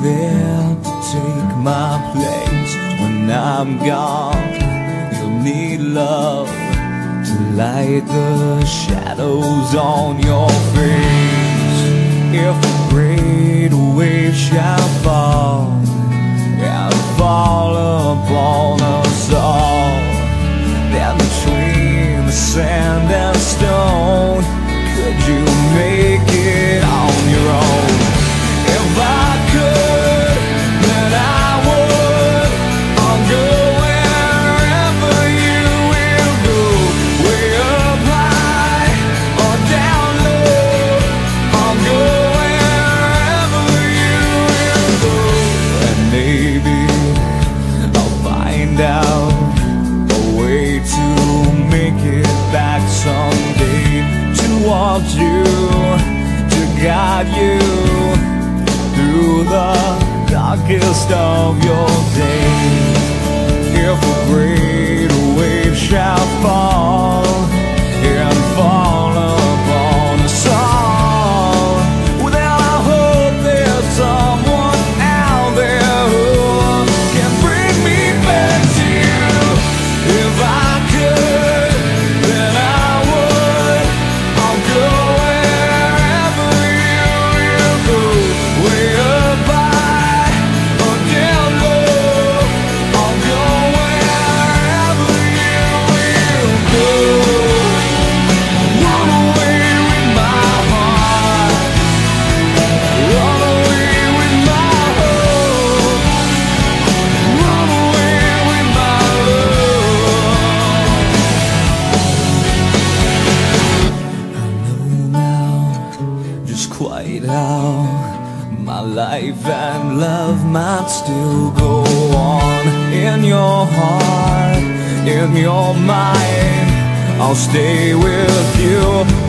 there to take my place. When I'm gone, you'll need love to light the shadows on your face. If a great wave shall fall and fall upon us all, then between the sand and stone, could you make it on your own? If I could, then I would. I'll go wherever you will go, way up high or down low. I'll go wherever you will go, and maybe I'll find out a way to make it back someday, towards you, to guide you through the darkest of your days. If a great wave shall fall and fall upon us all, well, then I hope there's someone out there who can bring me back to you. If I could, then I would. I'll go wherever you will go, way up high or down low. I'll go wherever you will go. Run away with my heart, run away with my hope, run away with my love. I know now just quite how my life and love might still go on. In your heart, in your mind, I'll stay with you